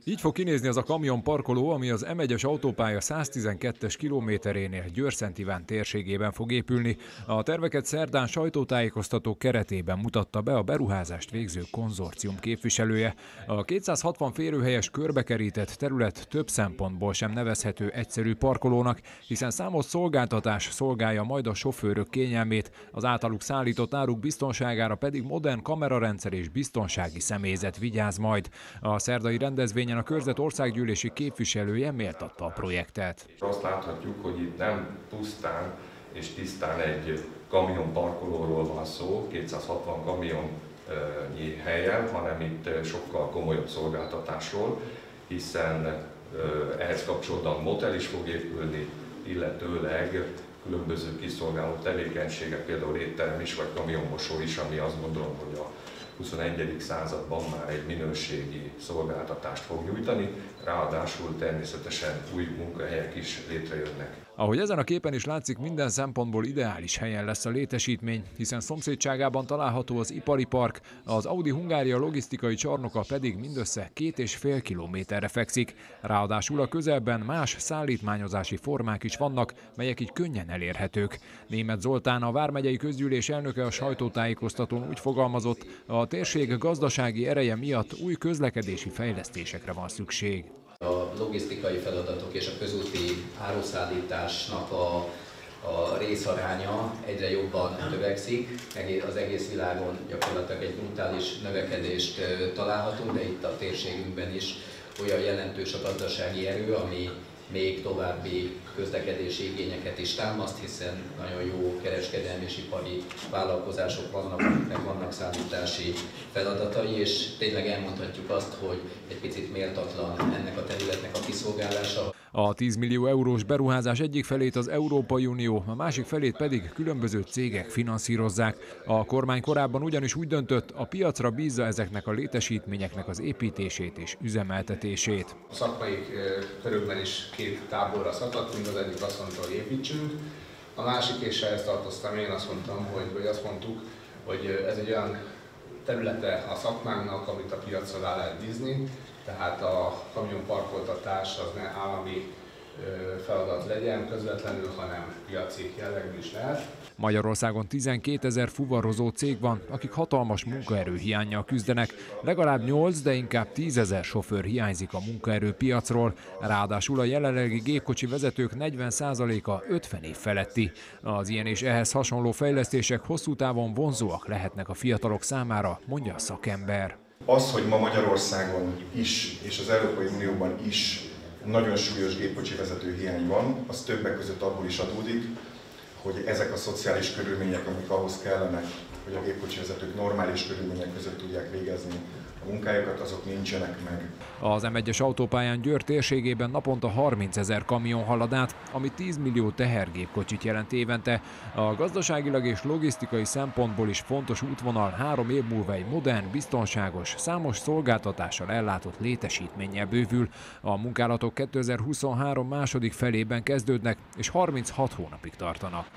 Így fog kinézni az a kamionparkoló, ami az M1-es autópálya 112-es kilométerénél Győr-Szent Iván térségében fog épülni. A terveket szerdán sajtótájékoztató keretében mutatta be a beruházást végző konzorcium képviselője. A 260 férőhelyes körbekerített terület több szempontból sem nevezhető egyszerű parkolónak, hiszen számos szolgáltatás szolgálja majd a sofőrök kényelmét, az általuk szállított áruk biztonságára pedig modern kamerarendszer és biztonsági személyzet vigyáz majd. A szerdai rendezvényen a körzet országgyűlési képviselője méltatta a projektet. Azt láthatjuk, hogy itt nem pusztán és tisztán egy kamionparkolóról van szó, 260 kamionnyi helyen, hanem itt sokkal komolyabb szolgáltatásról, hiszen ehhez kapcsolódóan motel is fog épülni, illetőleg különböző kiszolgáló tevékenységek, például étterem is, vagy kamionmosó is, ami azt gondolom, hogy a 21. században már egy minőségi szolgáltatást fog nyújtani, ráadásul természetesen új munkahelyek is létrejönnek. Ahogy ezen a képen is látszik, minden szempontból ideális helyen lesz a létesítmény, hiszen szomszédságában található az ipari park, az Audi Hungária logisztikai csarnoka pedig mindössze 2,5 kilométerre fekszik. Ráadásul a közelben más szállítmányozási formák is vannak, melyek így könnyen elérhetők. Németh Zoltán, a vármegyei közgyűlés elnöke a sajtótájékoztatón úgy fogalmazott, a térség gazdasági ereje miatt új közlekedési fejlesztésekre van szükség. A logisztikai feladatok és a közúti áruszállításnak a részaránya egyre jobban növekszik. Az egész világon gyakorlatilag egy brutális növekedést találhatunk, de itt a térségünkben is olyan jelentős a gazdasági erő, ami még további közlekedési igényeket is támaszt, hiszen nagyon jó kereskedelmi és ipari vállalkozások vannak, meg vannak szállítási feladatai, és tényleg elmondhatjuk azt, hogy egy picit méltatlan ennek a területnek a kiszolgálása. A 10 millió eurós beruházás egyik felét az Európai Unió, a másik felét pedig különböző cégek finanszírozzák. A kormány korábban ugyanis úgy döntött, a piacra bízza ezeknek a létesítményeknek az építését és üzemeltetését. A szakmai körökben is két táborra szakadtunk, az egyik azt mondta, hogy építsünk, a másik, és ehhez tartoztam én, azt mondtuk, hogy ez egy olyan területe a szakmánknak, amit a piacra rá lehet bízni, tehát a kamionparkoltatás az ne állami feladat legyen közvetlenül, hanem piaci jellegű is lehet. Magyarországon 12 000 fuvarozó cég van, akik hatalmas munkaerőhiánnyal küzdenek. Legalább 8, de inkább 10 000 sofőr hiányzik a munkaerőpiacról. Ráadásul a jelenlegi gépkocsi vezetők 40%-a 50 év feletti. Az ilyen és ehhez hasonló fejlesztések hosszú távon vonzóak lehetnek a fiatalok számára, mondja a szakember. Az, hogy ma Magyarországon is és az Európai Unióban is nagyon súlyos gépkocsi vezető hiány van, az többek között abból is adódik, hogy ezek a szociális körülmények, amik ahhoz kellenek, hogy a gépkocsi vezetők normális körülmények között tudják végezni a munkájukat, azok nincsenek meg. Az M1-es autópályán Győr térségében naponta 30 000 kamion halad át, ami 10 millió tehergépkocsit jelent évente. A gazdaságilag és logisztikai szempontból is fontos útvonal 3 év múlva egy modern, biztonságos, számos szolgáltatással ellátott létesítménnyel bővül. A munkálatok 2023 második felében kezdődnek és 36 hónapig tartanak.